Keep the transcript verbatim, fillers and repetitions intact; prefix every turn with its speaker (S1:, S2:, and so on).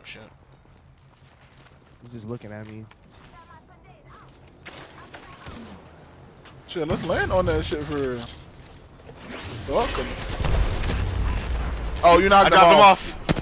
S1: shit.
S2: He's just looking at me.
S3: Shit, let's land on that shit for real. Welcome. Oh, you're not
S1: I dropped him off.